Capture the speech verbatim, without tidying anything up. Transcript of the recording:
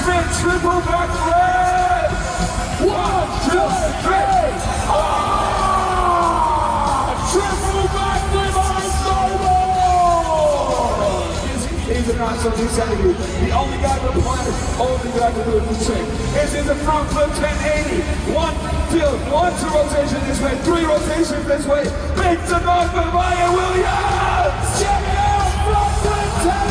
Big triple back leg. One, two, three. Ah! Triple back leg on Snowball. He's an absolute insanity. The only guy on the planet, only guy to do it this trick. Is in the front flip ten eighty. One, two, one, two rotation this way, three rotations this way. Big to North by Ryan Williams. Check it out, front flip ten eighty.